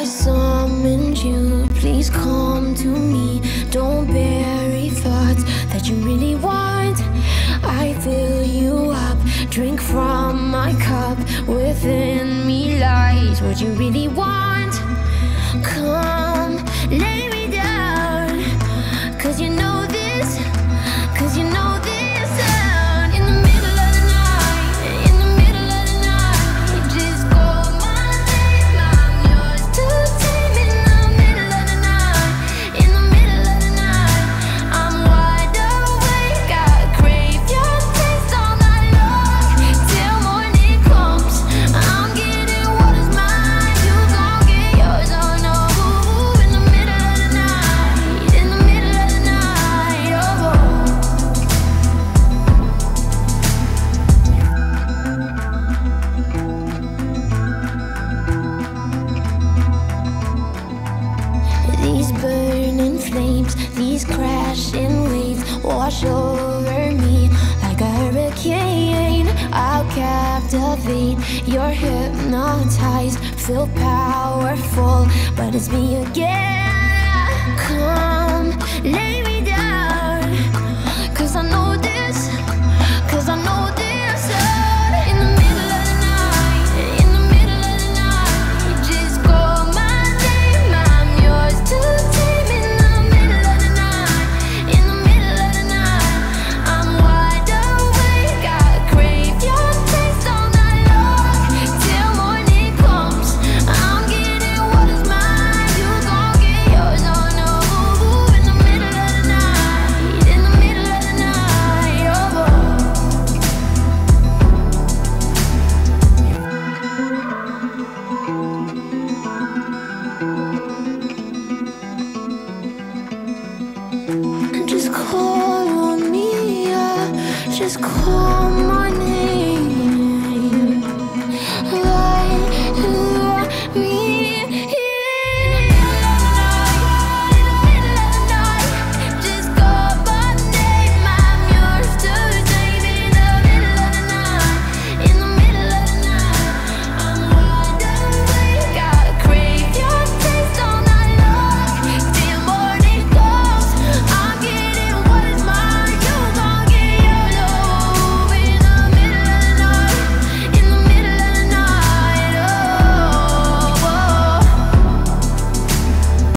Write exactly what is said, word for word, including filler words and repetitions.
summoned you, please come to me. Don't bury thoughts that you really want. I fill you up, drink from my cup. Within me lies what you really want. Come, lay me down, cause you know this, cause you know this sound. In the middle of the night, in the middle of the night, just call my name, I'm yours to tame. In the middle of the night, in the middle of the night, I'm wide awake, I crave your taste all night long. Till morning comes, I'm getting what is mine, you gon' get yours, oh no. In the middle of the night, in the middle of the night, oh. These burning flames, these crashing waves wash over me like a hurricane. I'll captivate, you're hypnotized, feel powerful, but it's me again. Come, lay me down, cause I know this, cause I know this sound. In the middle of the night, in the middle of the night, just call my name, I'm yours to tame. In the middle of the night, in the middle of the night, I'm wide awake, I crave your taste all night long. Till morning comes, I'm getting what is mine, you gon' get yours, oh no. In the middle of the night, in the middle of the night, oh. Just call on me, yeah. Just call my name.